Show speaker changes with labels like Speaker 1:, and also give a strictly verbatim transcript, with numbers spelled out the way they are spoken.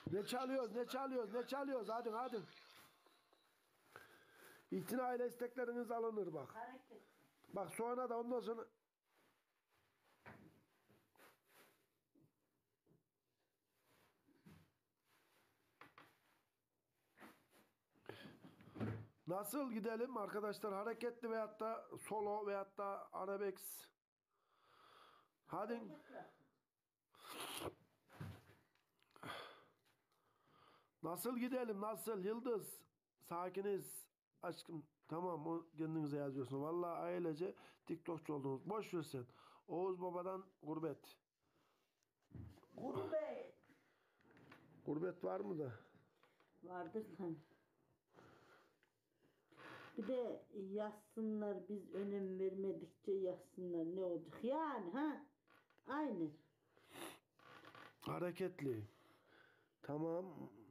Speaker 1: Ne çalıyoruz, ne çalıyoruz, ne çalıyoruz? Hadi hadi. İtina ile istekleriniz alınır bak.
Speaker 2: Hareket.
Speaker 1: Bak sonra da ondan sonra nasıl gidelim arkadaşlar? Hareketli veyahut da solo veyahut da arabesk. Hadi.
Speaker 2: Hareketler.
Speaker 1: Nasıl gidelim? Nasıl? Yıldız. Sakiniz. Aşkım. Tamam o kendinize yazıyorsun. Vallahi ailece TikTokçu oldunuz. Boş ver sen. Oğuz Baba'dan gurbet.
Speaker 2: Gurbet.
Speaker 1: Gurbet var mı da?
Speaker 2: Vardır tabii. Bir de yazsınlar biz önem vermedikçe yazsınlar ne olacak yani ha? Aynı.
Speaker 1: Hareketli. Tamam.